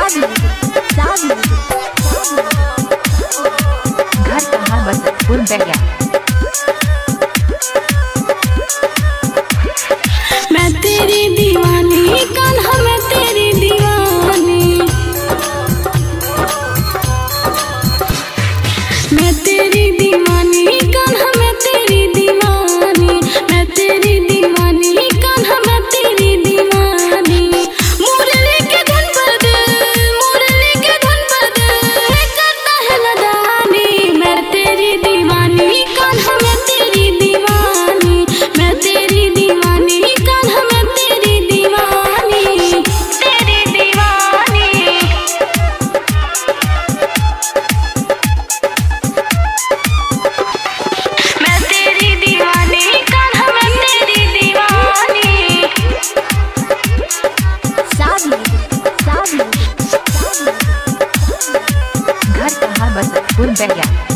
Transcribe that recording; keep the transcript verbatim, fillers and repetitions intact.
घर कहाँ बसतपुर बैया। मैं तेरी दीवानी कान्हा मैं तेरी दीवानी, मैं तेरी दीवानी कान्हा मैं तेरी दीवानी, मैं तेरी दीवानी कान्हा मैं तेरी दीवानी। मुरली के धुन पर दिल, मुरली के धुन पर दिल करता है नदानी। मैं तेरी दीवानी कान्हा मैं तेरी दीवानी, मैं तेरी दीवानी कान्हा मैं तेरी दीवानी, तेरी दीवानी। मैं तेरी दीवानी कान्हा मैं तेरी दीवानी। घर कहाँ बसतपुर बैया।